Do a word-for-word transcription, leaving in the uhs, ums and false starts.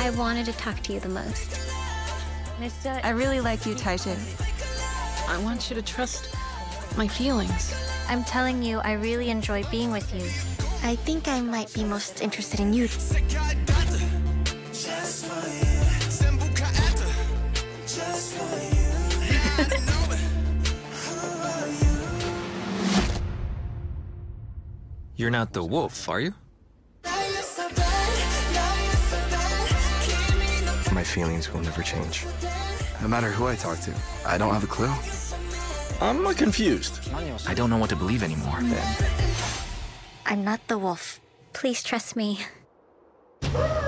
I wanted to talk to you the most. I really like you, Taishin. I want you to trust my feelings. I'm telling you, I really enjoy being with you. I think I might be most interested in you. You're not the wolf, are you? My feelings will never change. No matter who I talk to, I don't have a clue. I'm uh, confused. I don't know what to believe anymore. I'm not the wolf. Please trust me.